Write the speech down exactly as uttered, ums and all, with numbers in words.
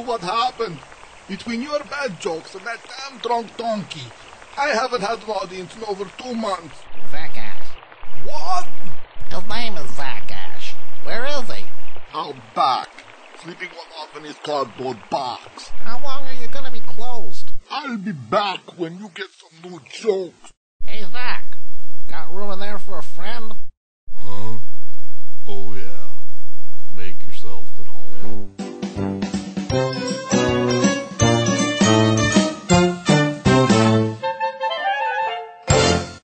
what happened. Between your bad jokes and that damn drunk donkey, I haven't had an audience in over two months. Zach Ash. What? His name is Zach Ash. Where is he? Out back, sleeping one off in his cardboard box. How long are you gonna be closed? I'll be back when you get some new jokes. Hey, Zach. Got room in there for a friend? Huh? Oh yeah. Make yourself at home.